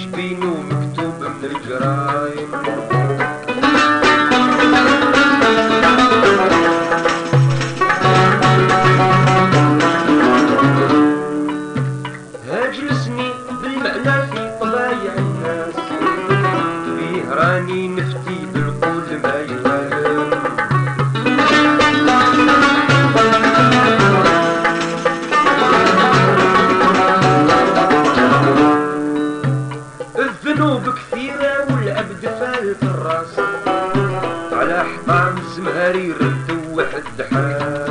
جبينو مكتوب من الجرايم. هاجلسني بالمعنى في طبايع الناس، فيه راني نفتي بالقول ما يوالم. الذنوب كثيرة والعبد فال في الراس، على حطام الزمهري رد واحد حال.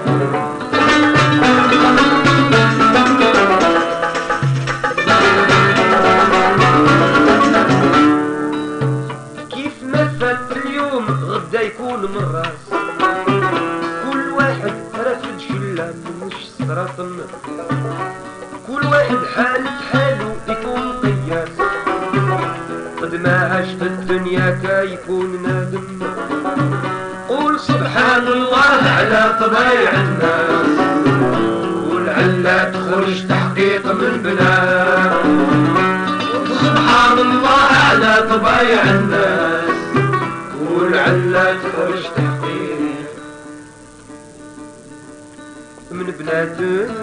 كيف ما فات اليوم غدا يكون من راس، كل واحد رافد شلة مش سراطن، كل واحد حالة حالو يكون قياس. قد ما عاش في الدنيا كيكون نادم، قول سبحان الله على طبايع الناس، ولعل تخرج تحقيق من بنات. سبحان الله على طبايع الناس، ولعل تخرج تحقيق من بنات.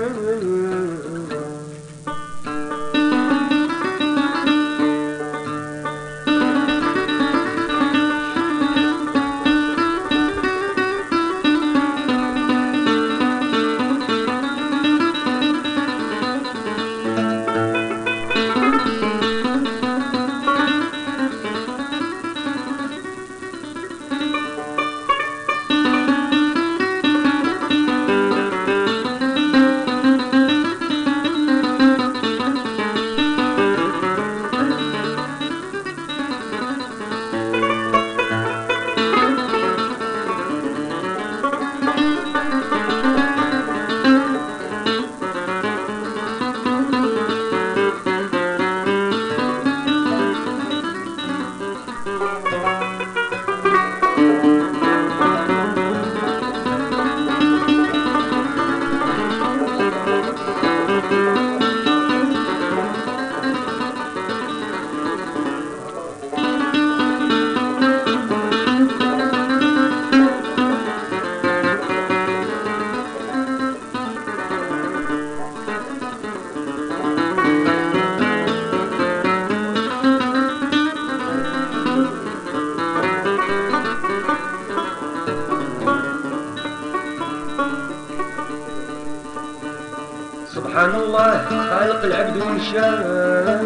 سبحان الله خالق العبد ونشاء،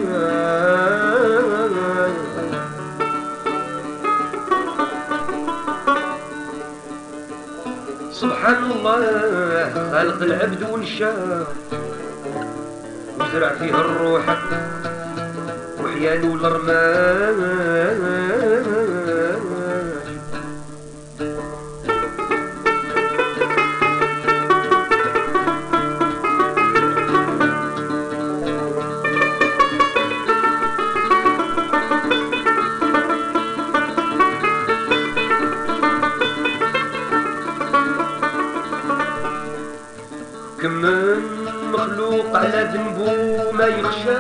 سبحان الله خالق العبد ونشاء، وزرع فيه الروح وحياله الرماش. كم من مخلوق على ذنبه ما يخشى،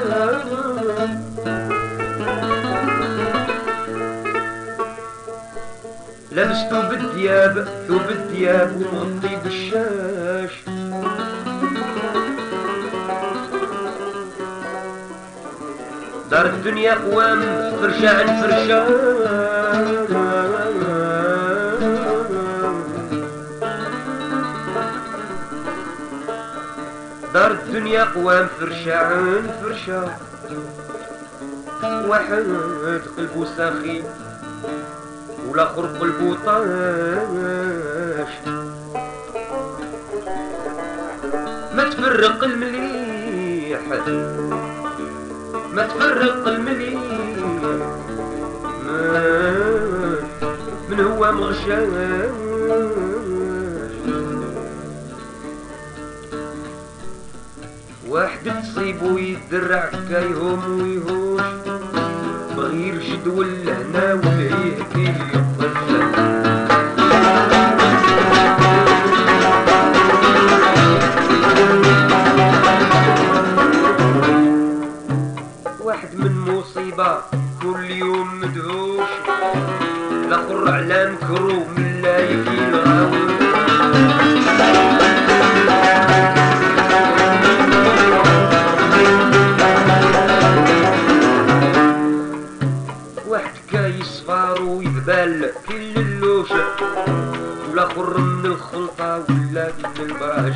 لبس ثوب الدياب ومغطي بالشاش. دار الدنيا قوام فرشة عن فرشة، دار الدنيا قوام فرشة عن فرشة. واحد قلبو ساخي والاخر قلبو طاش، ما تفرق المليح ما تفرق المليح من هو مغشاش. واحد تصيبو يدرع كايهم ويهوش، بغير جدول لهنا والعيه كيقفل. واحد من موسى كرو من لا يكي الغاوي واحد كيصفار ويذبال كل اللوشة والاخر من الخلطة ولا من البراش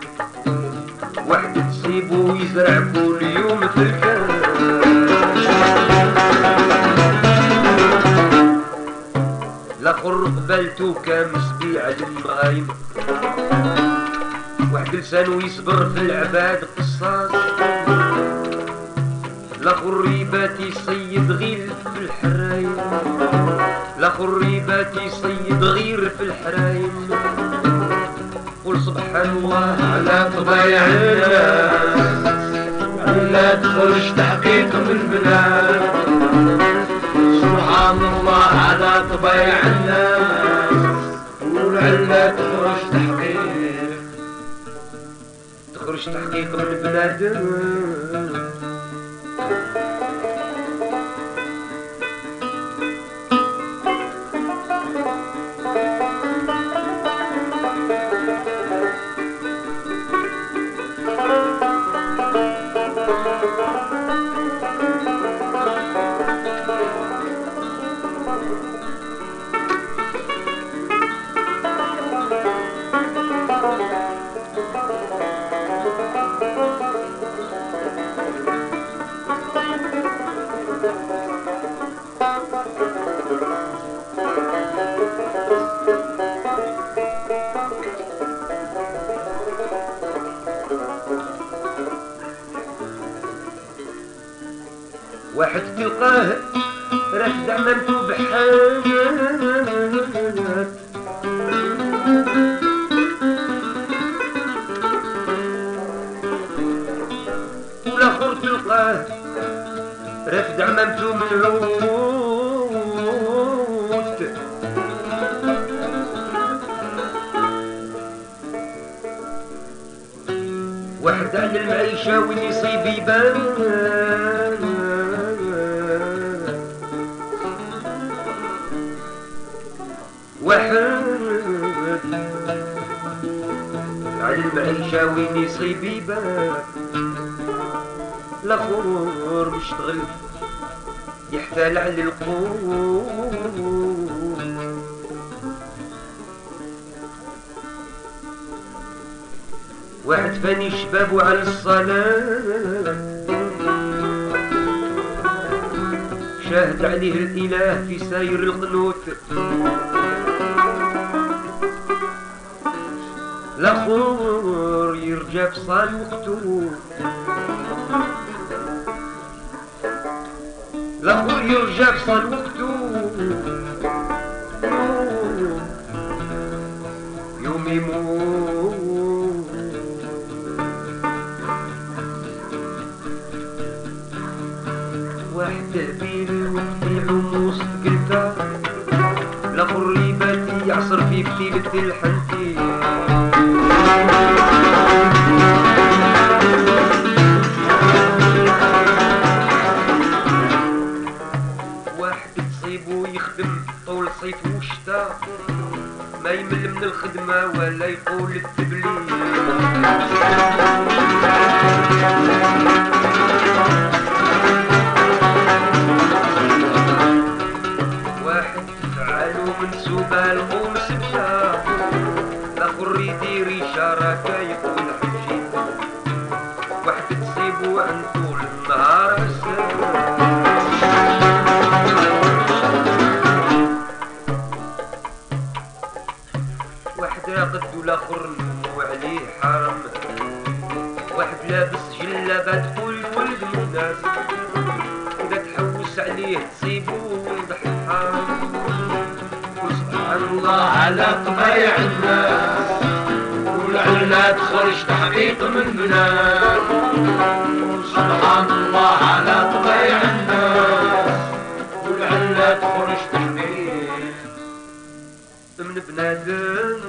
واحد تصيبو يزرع كل يوم في الكاس الاخر قبلتو كمسبيع المغايم واحد لسانو يصبر في العباد قصاص الاخر ريبات يصيد غير في الحرايم الاخر ريبات يصيد غير في الحرايم قل سبحان الله على طبيع الناس لا تخرج تحقيق من بلاد سبحان الله على طبيع الناس ولعل تخرج تحقيق من بلاد واحد تلقاه راكد عملتو بحاجات والاخر تلقاه راكد عملتو ملهوت واحد على المعيشة وين يصيب يبان واحد على المعيشة وين يصيب يبان الاخر مشتغل يحتال على القوم واحد فاني شبابو على الصلاة شاهد عليه الاله في ساير القنوت الاخر يرجع في صال وقتو الاخر يرجع في صال وقتو يوم يموت واحد تهبيل وقت العموس قلتا الاخر ريباتي يعصر في فتيلة الحنتي واحد تصيبو يخدم طول صيف وشتا ما يمل من الخدمة ولا يقول التبليل واحد فعالو منسوبة القومس بشا الاخر يدير إشارة كيقول حجيت واحد تصيبو عن طول النهار عسل واحد راقد والاخر نمو عليه حرام واحد لابس جلابة تقول ولد من الناس إذا تحوس عليه تصيبو ضحى سبحان الله على طبيع الناس ولعل تخرج تحقيق من بلاد سبحان الله على طبيع الناس ولعل تخرج تحقيق من بنادم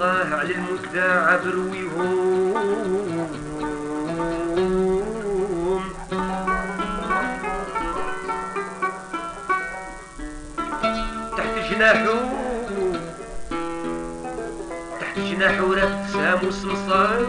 تلقاه على المدة عبر ويهوم تحت جناحو راه سام وصمصام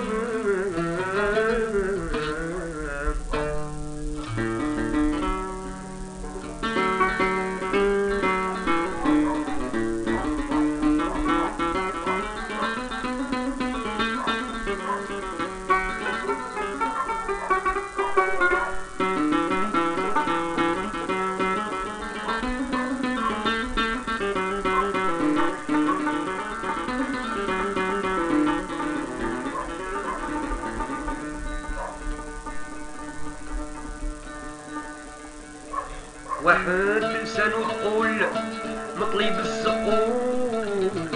واحد لسانو تقول مطلب الزقوم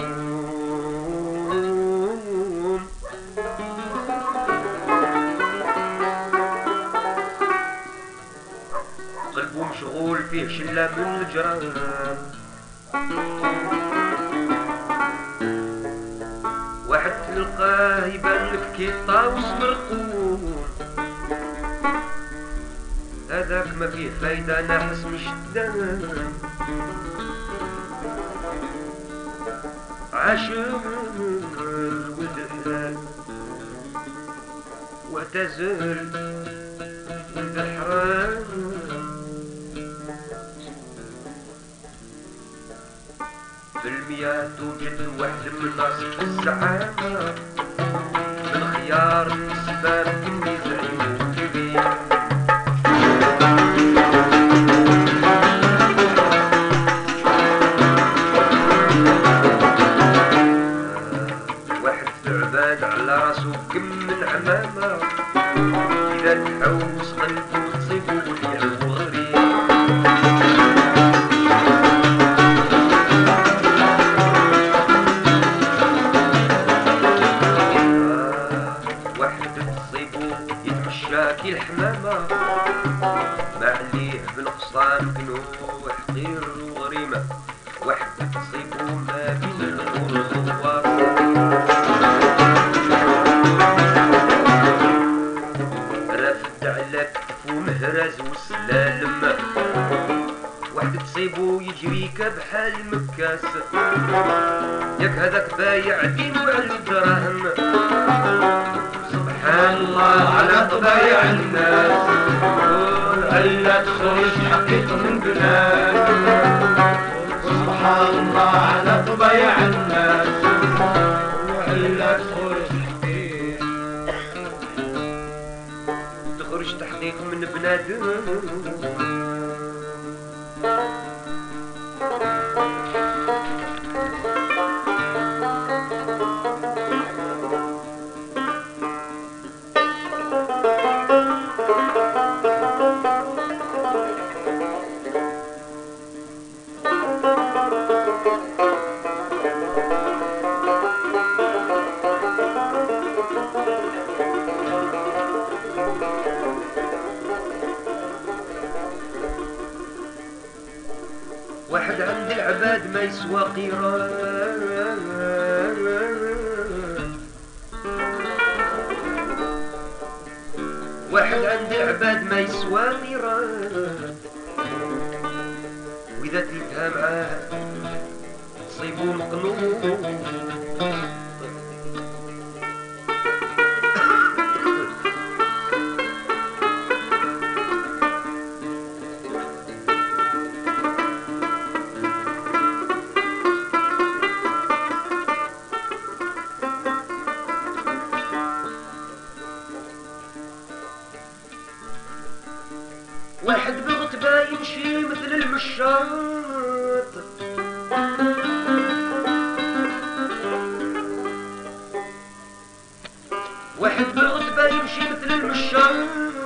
قلبو مشغول فيه شلة من الجرام واحد تلقاه يبان لك كي طاوس مرقوم هذاك ما فيه فايدة ناحس مش الدم عاشق والدهان واعتزل ولد الحرام في المياه توجد واحد من ناصف الزعامة بالخيار السباب يزعمو كبير على راسو كم من عمامة إذا تحوس قلبو تصيبو واليهو غريب واحد تصيبو يتمشى كي الحمامة ما عليه بالقصان كنو حقير وغريمة واحد تصيبو ما بين الغور على كتفو مهرز وسلالم واحد تصيبو يجريك بحال مكاس ياك هذاك بايع دين وعلى الدراهم سبحان الله على طبايع الناس هلا تخرج حقيقة من بلاد سبحان الله على طبايع الناس هلا تخرج تحقيق من بنادم واحد عند العباد ما يسوى قيران واحد عند العباد ما يسوى قيران وإذا تلقها معاه تصيبو مقنون واحد بالغتبة يمشي مثل المشاط واحد بالغتبة يمشي مثل المشاط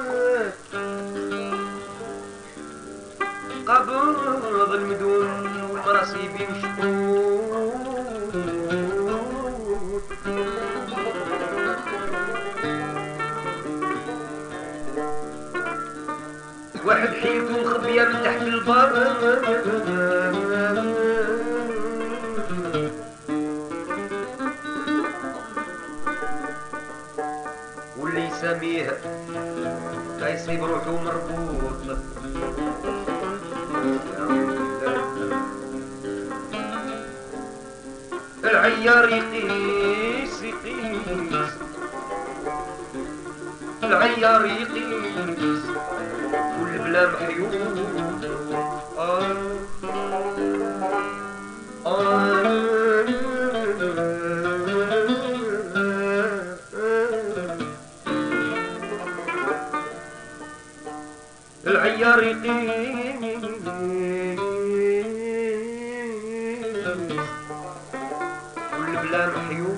قابض المدون والمراسيب يمشطون واحد حيلته مخبية من تحت البر سميه كيصيب روحو مربوط. العيار يقيس يقيس، العيار يقيس كل بلا محيوط. العيار يقيس كل بلا محيوط.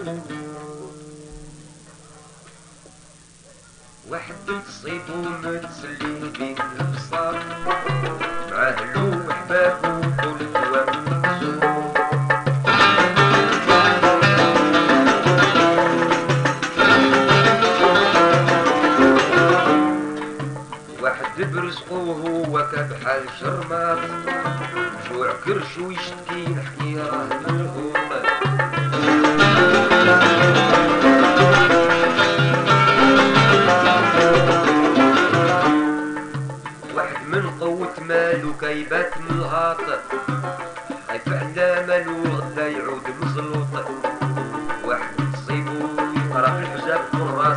واحد تصيبو متسلي بين البصار مع اهلو وحبابو طول الدوام. واحد برزقو هو كبحال شرماط، جوع كرشو يشتكي نحكي راه مرهوط. واحد من قوة مالو كيبات من الهاط، خايف على مالو غدا يعود مزلوط. واحد تصيبو يقرا في الحجاب في الراس،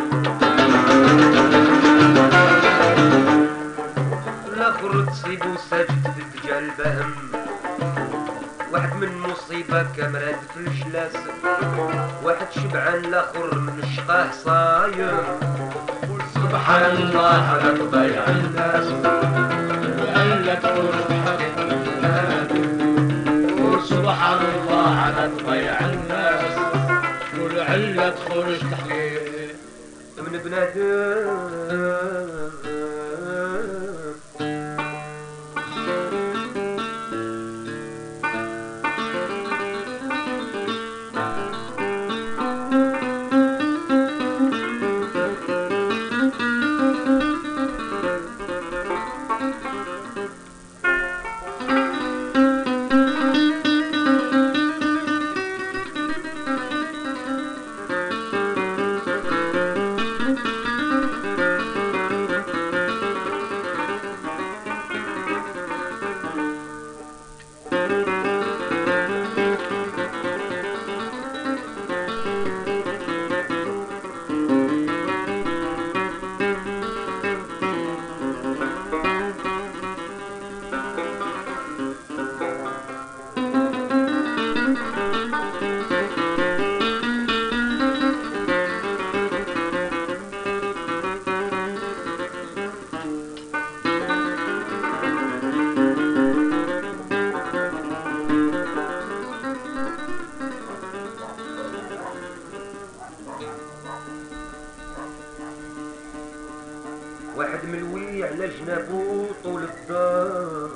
الاخر تصيبو ساجد في الدجال بهم. واحد من مصيبة كمراد في الجلاس، واحد شبعان الاخر من الشقاه صايم. سبحان الله على ضيع الناس وألا تقول سبحان الله على ضيع الناس ولعلة تخرج تحقيق من بنادم. واحد ملوي على جنابو طول الدار،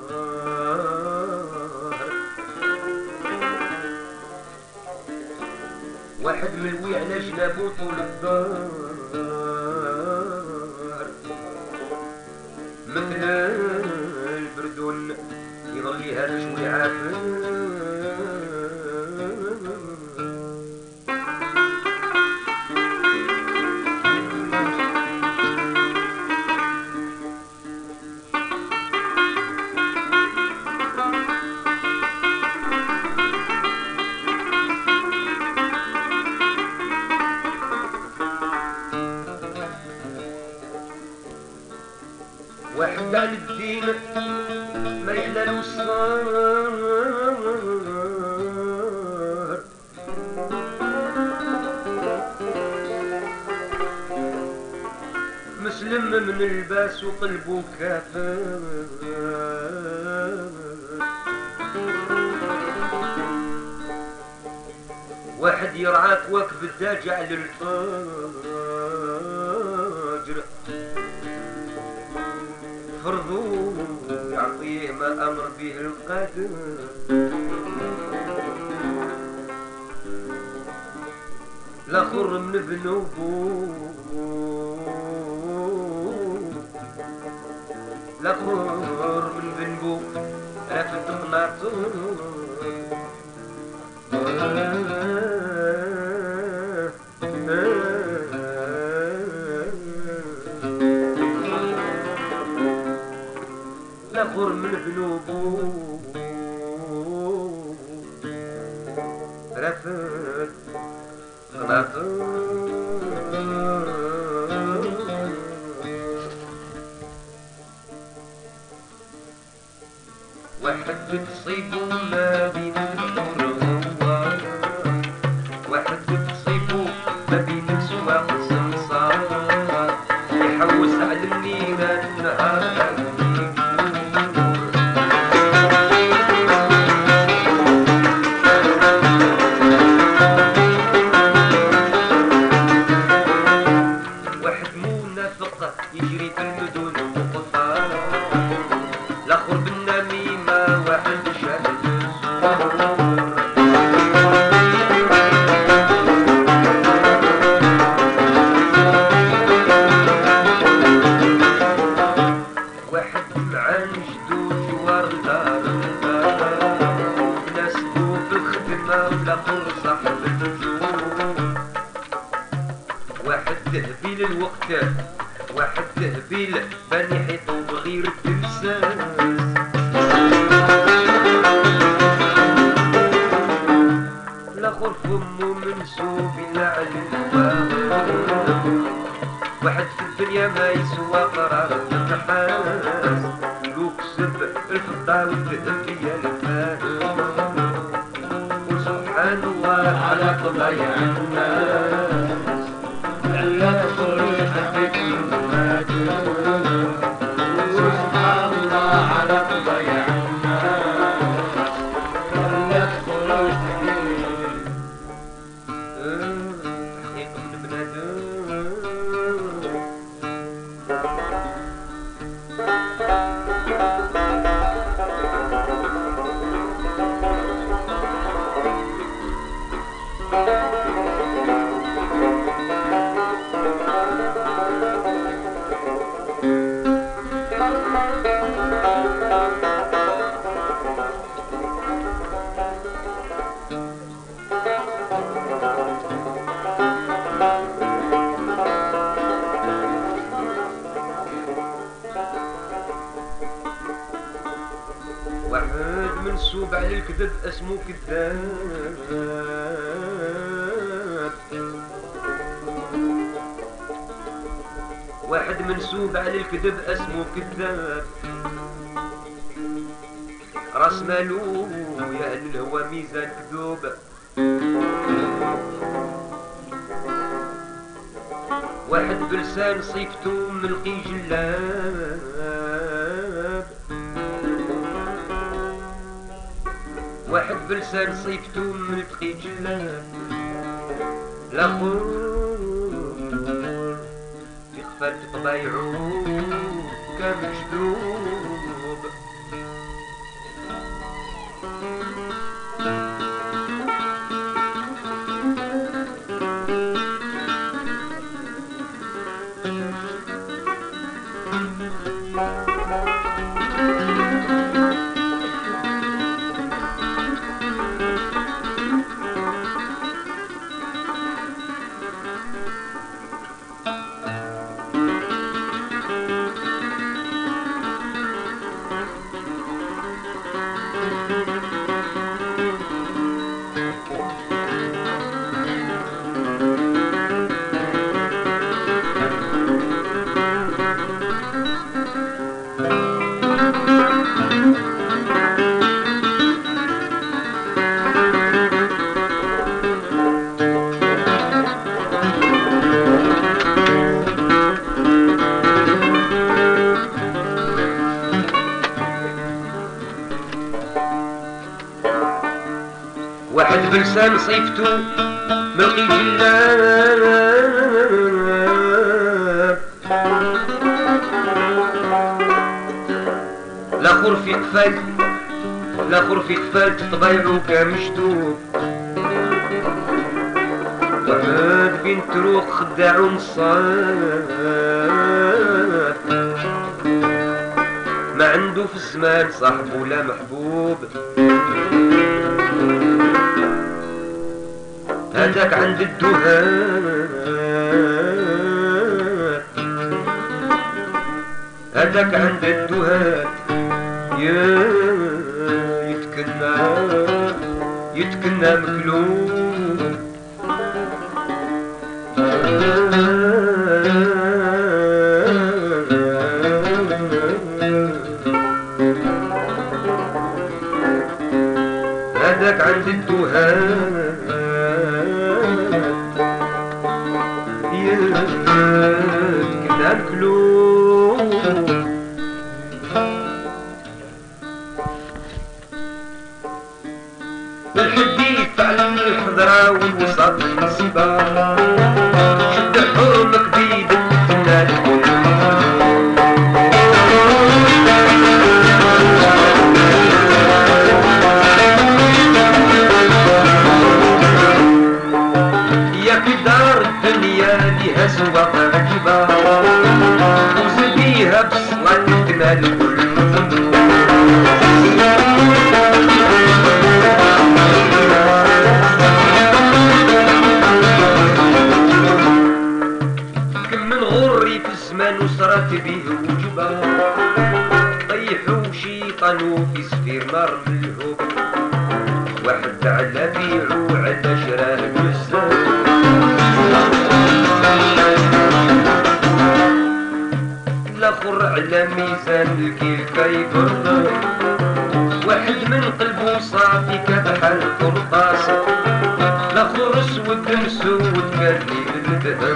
واحد ملوي على جنابو طول الدار، مثل البردون يظل يهرج ويعافر. واحد على الدين ما يحلى الصار، مسلم من الباس وقلبه كافر. واحد يرعاك واكب الداجع للفجر، فرضو يعطيه ما امر به القدر. الاخر من ذنوبه، الاخر من ذنبه رافد قناطر. واحد بتصيبو ما بين الحر واحد بتصيبو ما بين السواق السمسار يحوس على المينا النهار واحد منافق يجري في المدن وقفار الاخر بالنميمة واحد شاهد الزور واحد معاه جدو جوار الدار ناسبو في الخدمة والاخر صاحب النجوم واحد تهبيل الوقت واحد تهبيل بان يحيطو بغير التمساس الاخر فمو منسوب الى على الهوام واحد في الدنيا ما يسوى قرار النحاس لو كسب الفضة والذهب هي الفاس وسبحان الله على طبيع الناس لا تخرج تحت الممات سبحان الله على طبيع الناس لا تخرج تحقيق من بنادم واحد منسوب على الكذب اسمه كذاب واحد منسوب على الكذب اسمه كذاب راس مالو يا اهل الهوى ميزان كذوب واحد بلسان صيفته ملقي جلاب واحد بلسان صيفته ملقي جلاب الاخر في خفات طبايعو كمجذوب واحد بلسان صيفته ملقي جلاب الاخر في قفال الاخر في قفال طبيعه كمشدوب واحد بنت روح خداع نصاب ما عنده في الزمان صاحب ولا محبوب هذاك عند الدهات هذاك عند الدهات يتكنى مكلوب هذاك عند الدهان كذا الكلوب الحديث على الحضرة والوسط النسبة شد حرمك بيدك تنال يا في دار الدنيا ليها سواق عجبة وزديها بصلاة تنال كل وصرت به وجبه طيحوا شيطانو في سفير نار بالهوب واحد على بيعو على شراه بزاف الاخر على ميزان الكيل كيبر واحد من قلبه صافي كبحال قرطاس الاخر اسود مسود كرني بالذهب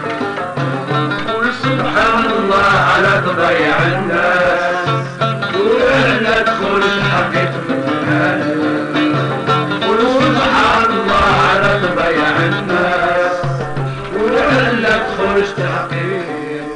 سبحان الله على تضيع الناس وإحنا دخلت حقيت الناس سبحان الله على تضيع الناس وإحنا دخلت حقيت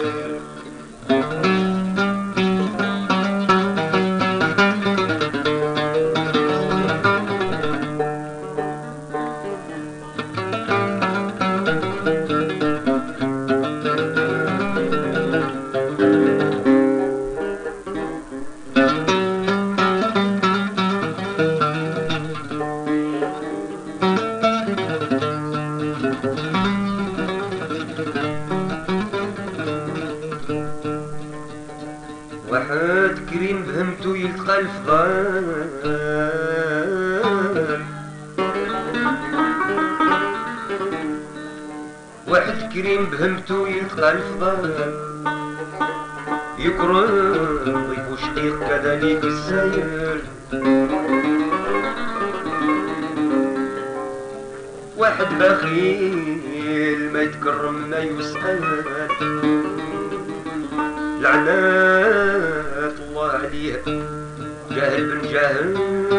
واحد كريم فهمتو يلقى الفضال واحد كريم بهمتو يلقى الفضال يكرم ضيف شقيق كذلك السير واحد بخيل ما يتكرم ما يسأل لعنات الله عليه جاهل بن جاهل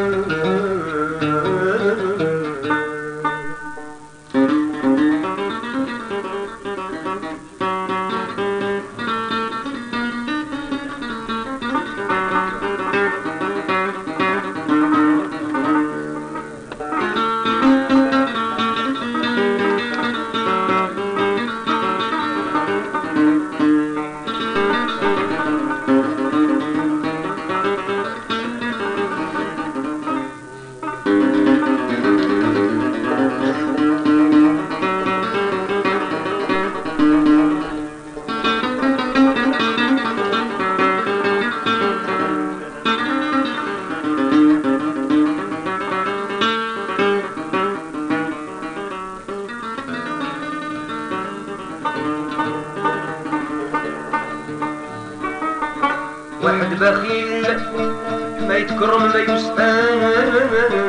واحد بخيل ما يتكرم ما يسأل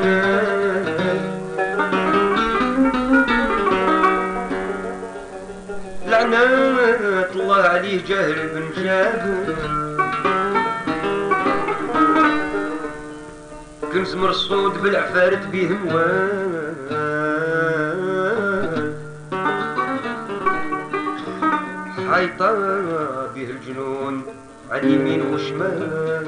لعنات الله عليه جاهل بن جاهل كنز مرصود بالعفارت بهم حيطة به الجنون عن يمين وشمال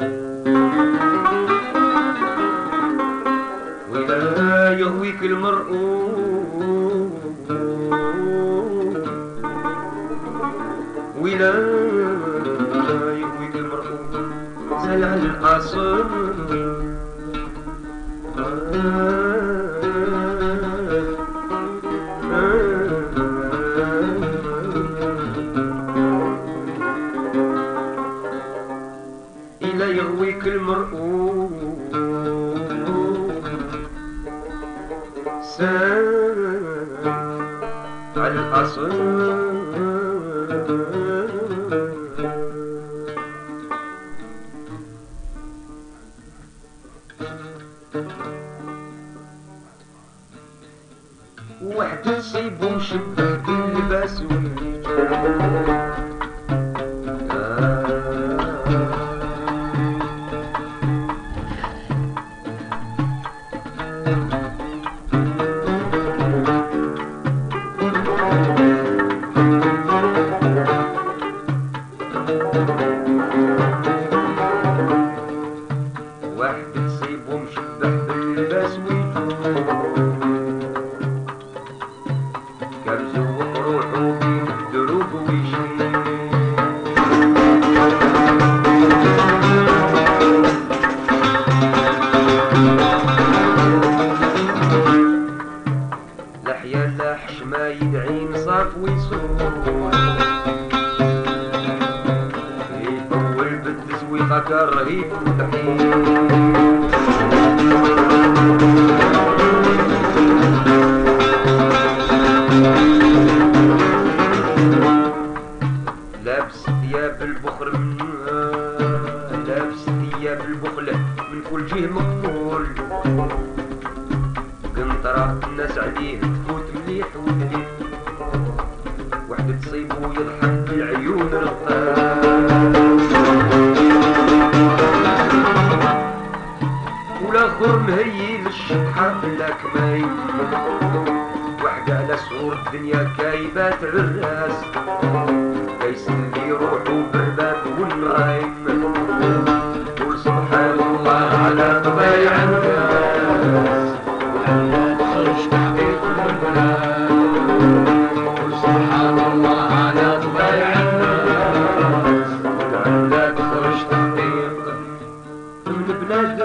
ولا يهويك المرء ولا يهويك المرء سلع القصر إلى يغويك المرء على الأصل. واحد تصيب ومشبه باللباس واحد تصيب ومشبه باللباس كرزوق روحو بين الدروب ويشيل لحيا لاحش ما يدعين صاف ويصور يطول بالتزويقة كالرهيب والحين لابس ثياب البخل لابس ثياب البخل من كل جهة مقبول قنطرة الناس عليه تفوت مليح وتليح واحد تصيب ويضحك بالعيون والاخر مهيل الشطحة بلا كماي واحد على سور الدنيا كايبات عراس كيسلي روحو بالباب والنايم قول سبحان الله على طبيع الناس ولا تخرج تحقيق البلاد. قل سبحان الله على طبيع الناس ولا تخرج تحقيق من بلاد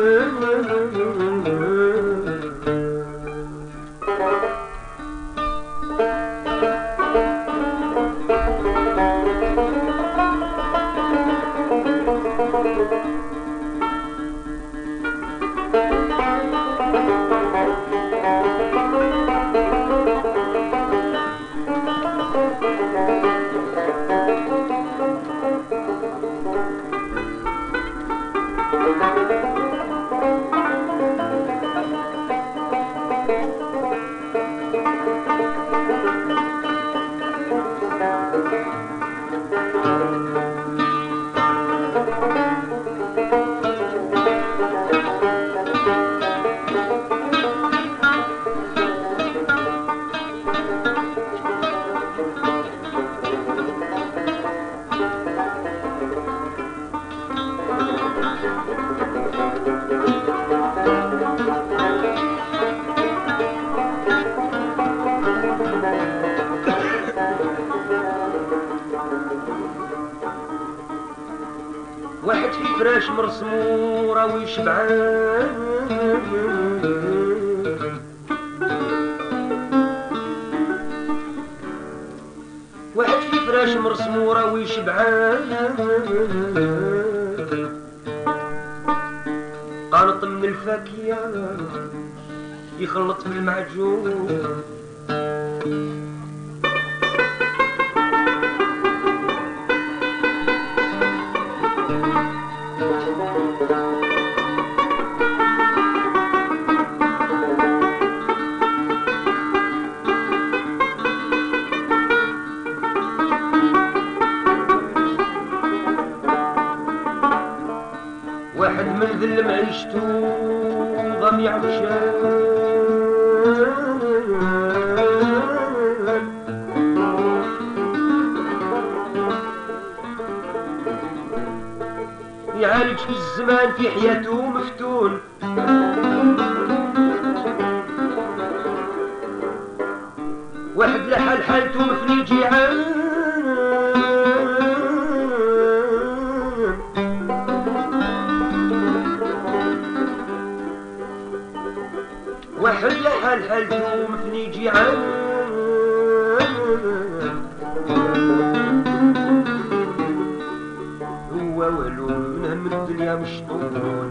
واحد في فراش مرسمورة ويشبعان واحد في فراش مرسمورة ويشبعان قانط من الفاكهة يخلط في المعجون واحد من ذل معيشتو ضميع عطشان يعالج في الزمان في حياته مفتون واحد لحال حالته مفني جيعان واحد لحال حالته مفني جيعان هو والو من هم الدنيا مشطون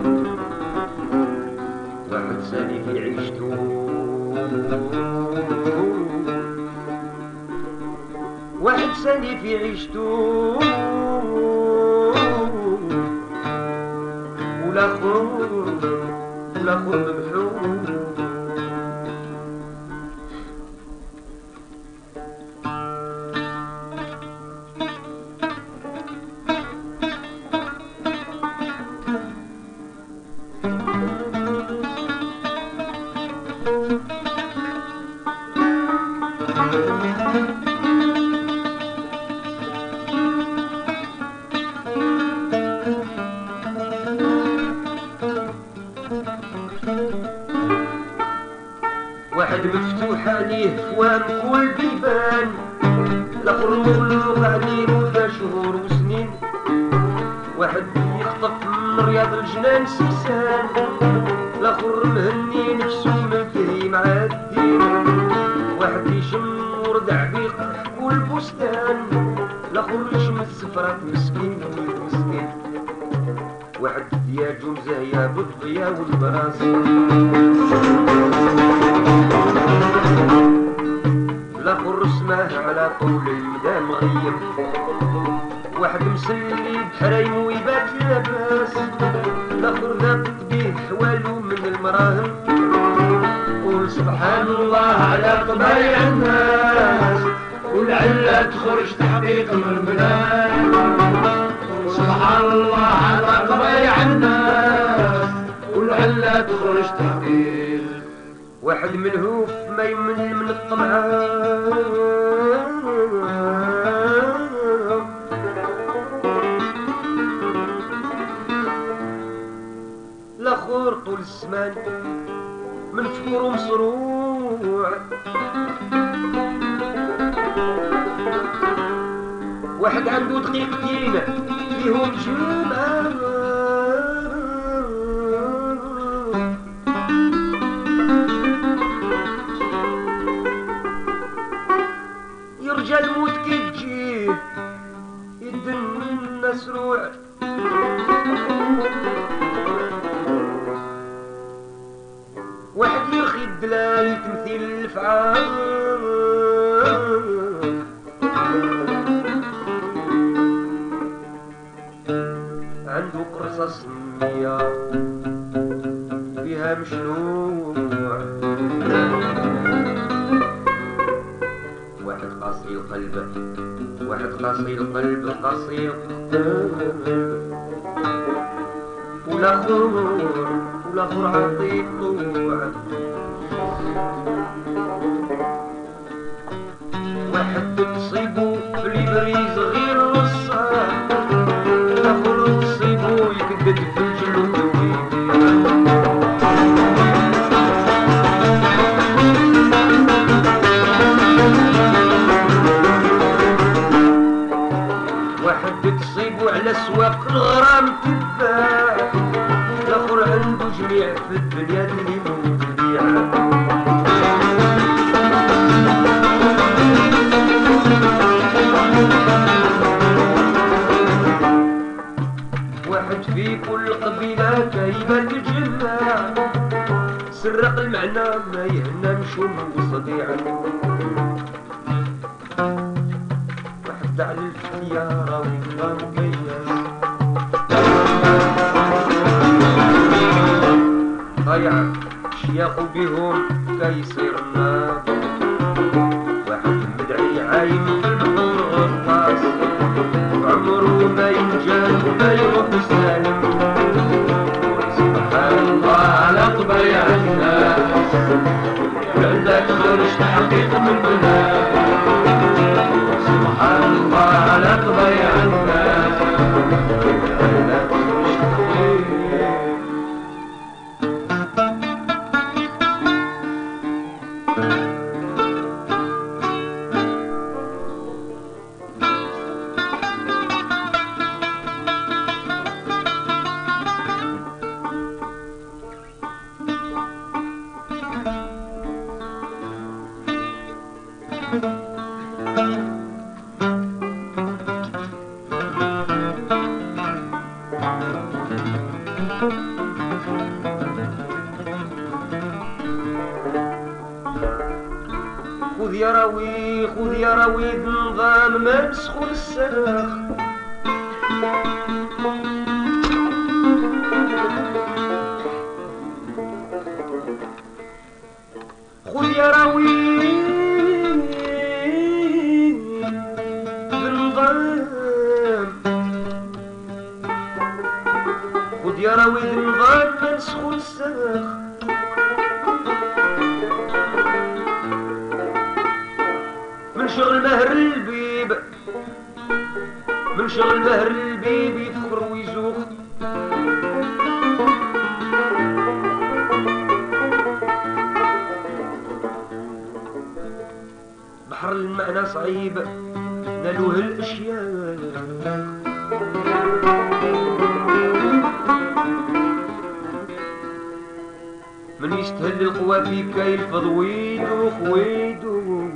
واحد سالي في عيشتو إنساني في عيشتو والآخر مبحوث. واحد مفتوح عليه فوام كل بيبان، الاخر مغلوق عليه مدة شهور وسنين. واحد يخطف من رياض الجنان سكسان، الاخر مهني نفسه ملتهي مع الدين. واحد يشم ورد عبيق كل بستان، الاخر يشم الزفرات مسكين مسكين. واحد دياجو مزهية بالضيا والبراس، الاخر رسمه على طول المدى مغيب. واحد مسلي بحرايم ويبات لاباس، الاخر ذاق بيه حوالو من المراهم. قول سبحان الله على طبيع الناس، ولعلها تخرج تحقيق من البلاد. قول سبحان الله على طبيع الناس، ولعلها تخرج تحقيق. واحد ملهوف ما يمل من الطمعان، الاخر طول الزمان من فطور ومصروع. واحد عنده دقيقتين فيهم جمعة، يرجى الموت كي تجيه يدن مسروع. واحد يرخي الدلال تمثيل الفعال، عنده قرصة سمية فيها مشروع. واحد قاسي القلب، واحد قاسي القلب قاسي القلب. والاخر عطي الطوع. واحد تصيبو في الابريز غير الصاح، الاخر تصيبو يكدد في الجلود ويبيع. واحد تصيبو على سواق الغرام تباع، الاخر عنده جميع في الدنيا اللي مبيع. واحد في كل قبيلة كايبة الجماع، سرق المعنى ما يهنمش وصديع. واحد على الفتيارة ويبقى مكياس، ضيع شياخو بيهم كيصير النار. واحد مدعي عايم في البحور غطاس، عمره ما ينجل وما يروح سالم. سبحان الله على طبيع الناس، ولعلها تخرج تحقيق من البلاد. سبحان الله على طبيع الناس، ولعلها تخرج تحقيق. خذ يا راوي خذ يا راوي نظام ما نسخو السلاخ. خذ يا راوي بنظام خذ يا راوي بنظام ما نسخو السلاخ. من شغل مهر البيب من شغل مهر البيب يفخر ويزوخ. بحر المعنى صعيب نالوه الاشياء. من يستهل القوافي كيلفظ ويدوخ ويدوخ.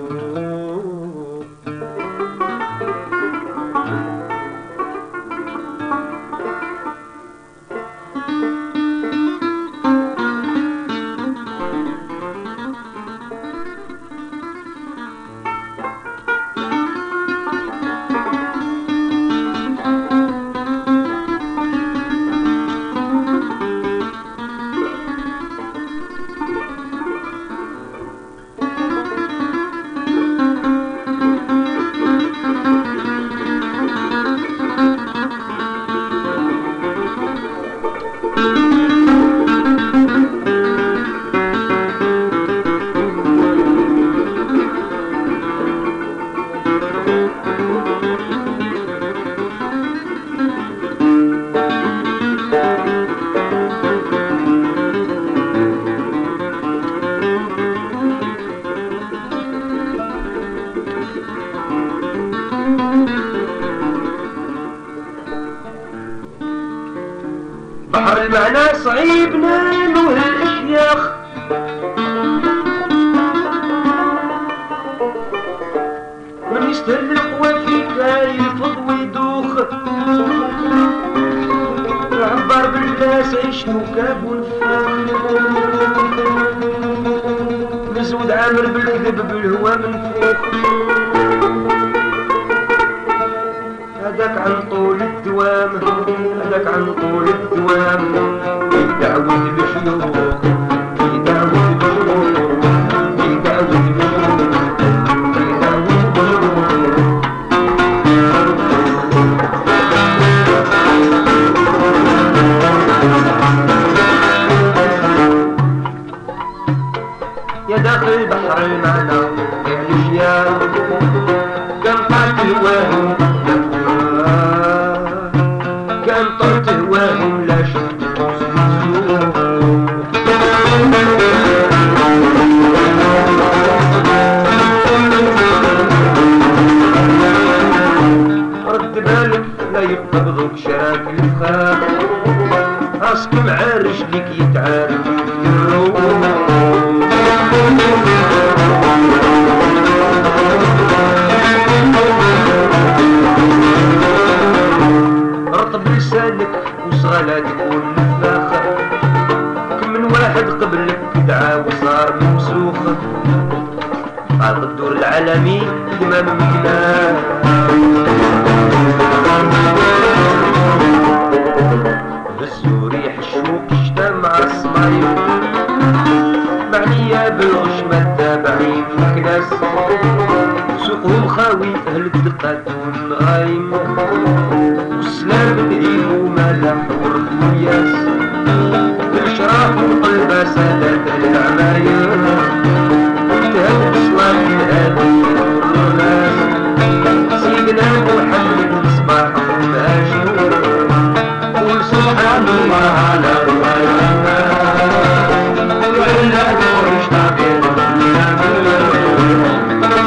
بحر المعنى صعيب نالوه الاشياخ. من يستهل القوافي كيلفظ ويدوخ. العبار بالفلاس عيشتو كاب ونفاخ. مزود عامر بالكذب بالهوى منفوخ. هداك عن طول الدوام هداك عن طول الدوام. يدعوذ بشيوخ يدعوذ بشيوخ يدعوذ بشيوخ يدعوذ بشيوخ. يا داخل بحر المعنى يا الاشياء كم قاتل وهم كان طرت هواهم لا شفت رد بالك لا يقبضوك شراك الفخاخ. راسك مع رجليك يتعارك رطب لسانك وصغالاتك والنفاخ. كم من واحد قبلك دعا وصار ممسوخ. عرض الدور العالمي ديما ممكنه. هزو ريح الشوق شتا مع الصمايم. معنية بالغش ما تابعين الكناس. سوقهم خاوي اهل الدقات والنغايم. والسلام دعيم وملاح والخوياس. بالشراف وقلبه سادات العماير. وانتهت بصلاة الهادي والناس. سيدنا محمد صباح وماشي. قول سبحان الله على روايانا. وإلا نور اشتاقين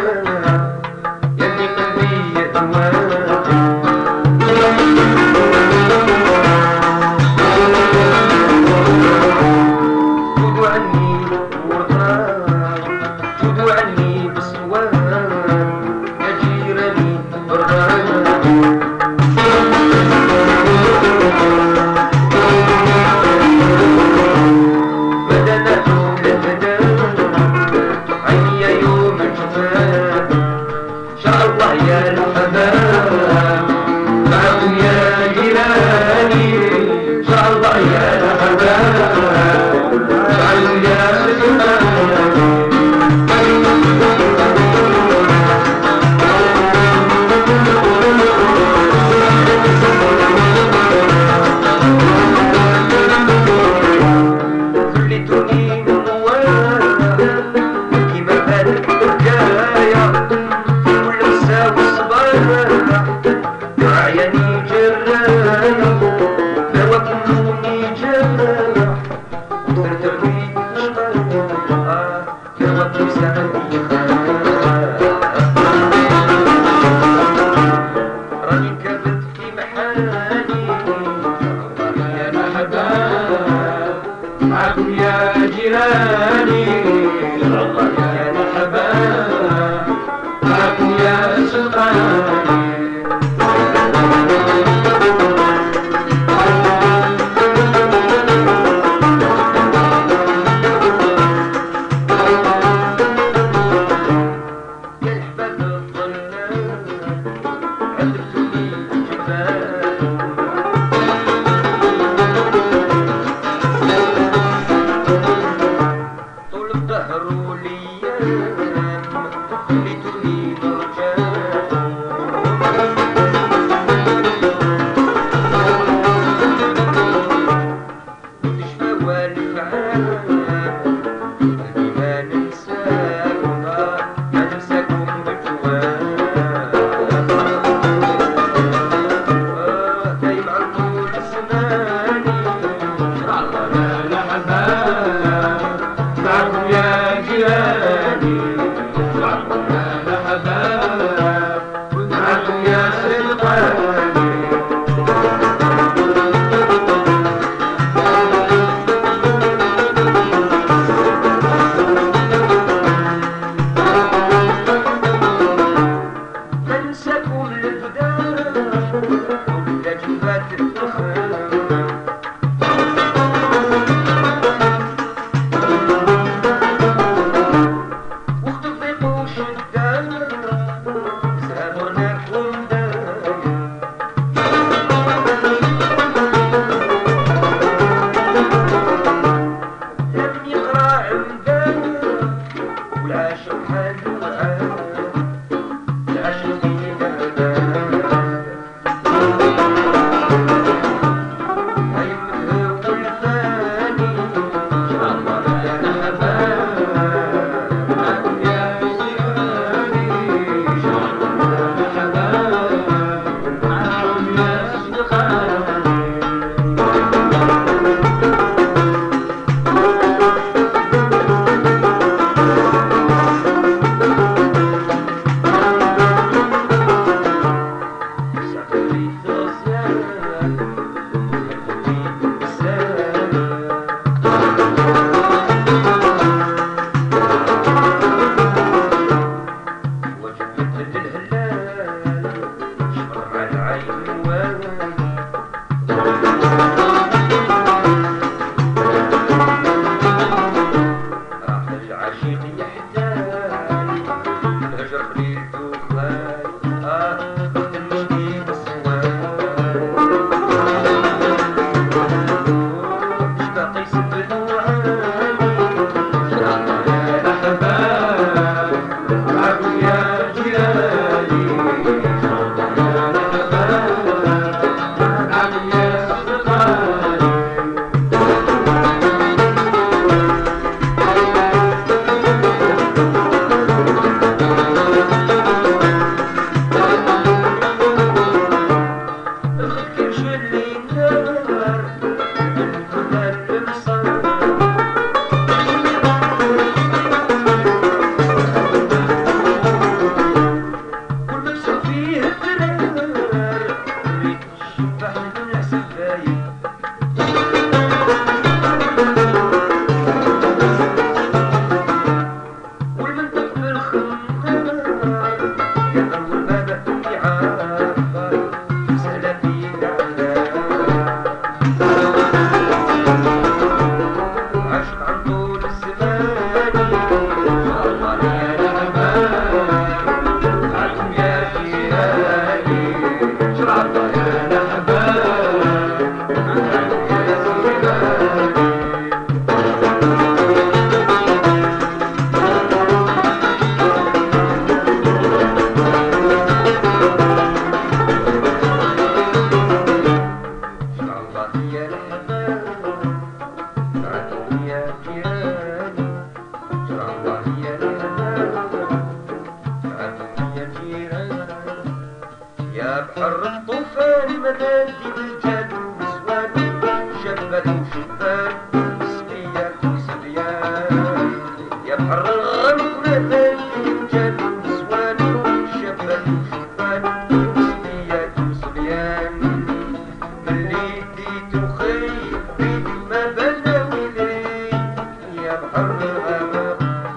يلي قلبي يتوالى جودوا عني وردان جودوا عني بصوان يا جيراني بران مدنتهم للهدان عيني يوم الجفان شاء الله يا الحباب معكم يا جيراني شاء الله يا الحباب معكم يا خليتوني نوار كيما بالك حكاية كل مساء والصباح عياني جراية دواكموني جراح وترتوي شقاية دواكم ساعدني راني كابت في محالي يا الأحباب معكم يا جيراني الله يا الأحباب معكم يا سلطاني يا الحباب الظلام عذبتوني جبال طول الدهر والايام خليتوني مرجان وتشفى والفعال قلبي ما ننساكم ما ننساكم بالجوال دايم على طول زماني الله يا الأحباب معكم يا جيراني معكم يا الأحباب معكم يا سلطاني ننساكم للبدار وبلا جفات الدخان وقت الضيق والشدان سامرناكم دايم لم يقرا عمدان والعاشق حال وعاد العاشق فينا هيمته والفاني شاء الله يا الأحباب معكم يا جيراني شاء الله يا الأحباب معكم يا أصدقائي بحر الطوفان مدادي الجاد ونسوان شابات وشبان صبيات وصبيان يا بحر الغمر مدادي الجاد ونسوان شابات وشبان صبيات وصبيان ملي ديت وخيل بيدي ما بدا ويلي يا بحر الغمر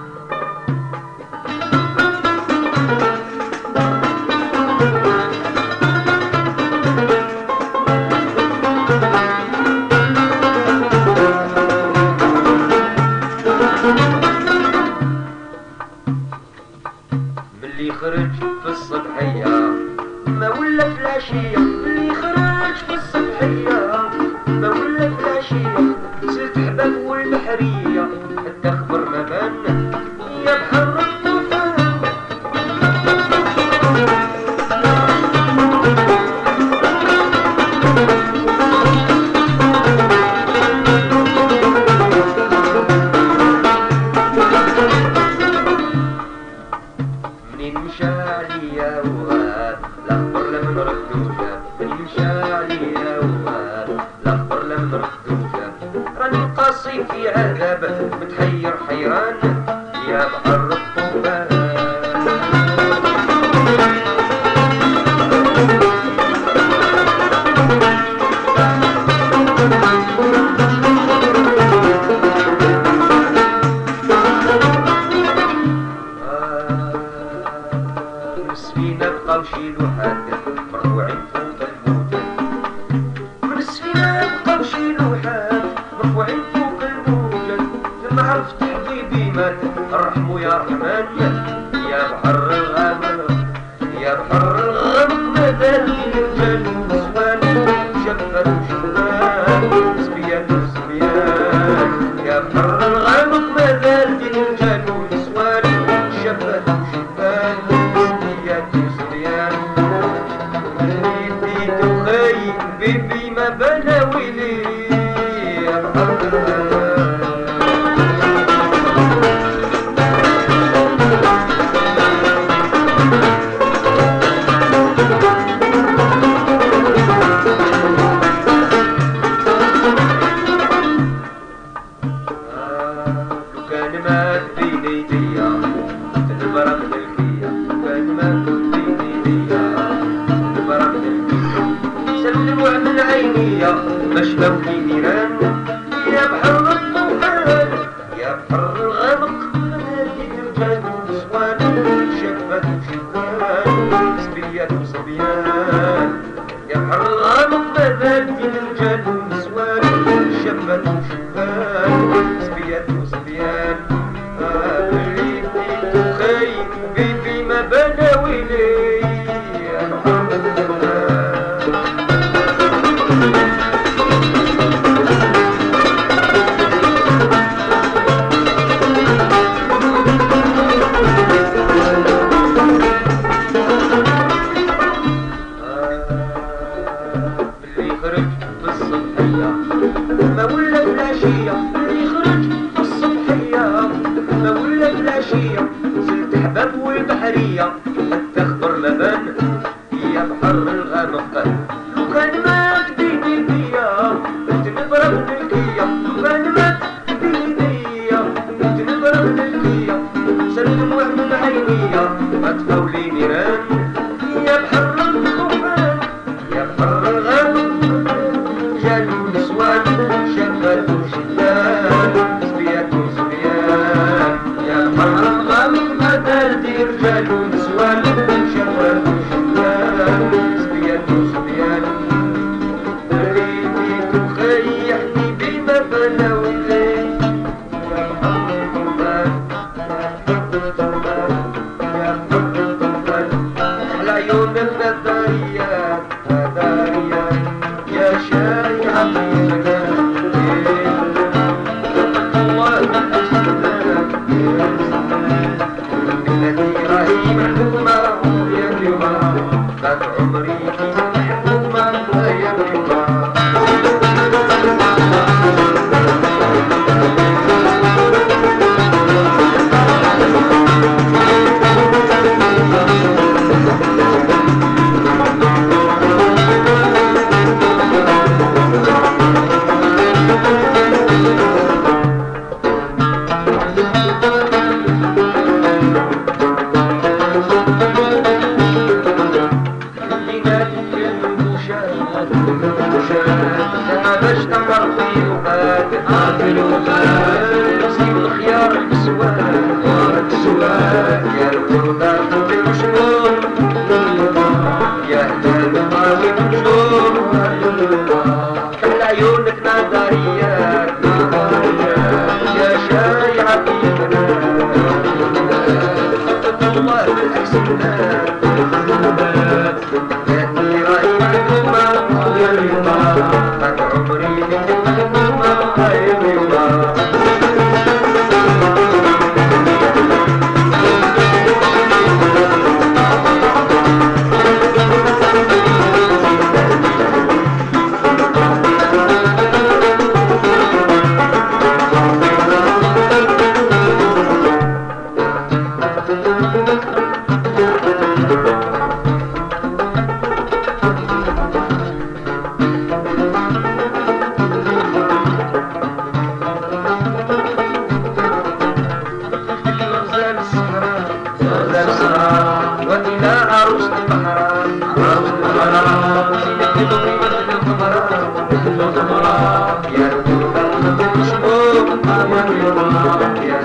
اللي خرج في الصبحية ما ولا في العشية اللي خرج في الصبحية ما ولا في العشية سلت حباب والبحرية حتى خبر ما بان يا بحر الطوفان منين مشى عليا وغاب الاخبر لمن ردو جاب منين مشى عليا وغاب الاخبر لمن ردو جاب راني قاصي في عذاب متحير حيران يا بحر الطوفان السفينة بقاو شي لوحات مرفوعين فوق الموجة من السفينة بقاو شي لوحات مرفوعين فوق الموجة لما عرفت حبيبي مات ارحمو يا رحمن يا بحر الغامر يا بحر الغامر مازال في رجال ونسوان شباب وشبان صبيان وصبيان يا بحر الغامر مازال في رجال ونسوان شباب وشبان بيبي ما بلا ويلي يا بحر لو كان مات بين ايديا تنبرق ملكية لو كان مات بين ايديا تنبرق ملكية سلموا من عينيا مشبه في نيران يا بحر الطوفان يا بحر الغمق نادي رجال ونسوان شابات وشبان صبيات وصبيان يا بحر الغمق نادي رجال ونسوان شابات وشبان صبيات وصبيان اللي بديت وخايف بيبي ما بدا ويلي يا بحر الطوفان اللي خرج في الصبحية ما ولا في العشية اللي خرج في الصبحية ما ولا في العشية زلت حباب والبحرية حتى خبر ما بان يا بحر الغامق لو كان مات بيدي بيا كنت نبرق ملكية لو كان مات بيدي كنت نبرق ملكية سلموا من عينيا اطفوا لي نيران يا بحر الطوفان يا بحر الغامق رجال ونسوان شابات وشبان صبيات وصبيان يا بحر الغامق مازال دي رجال ونسوان شابات وشبان صبيات وصبيان ريتك وخي حبيبي ما بلا ويلي يا بحر الطوفان يا بحر الطوفان يا بحر الطوفان على عيونك الدارية دارية يا شايع في الله الذي رحيم يا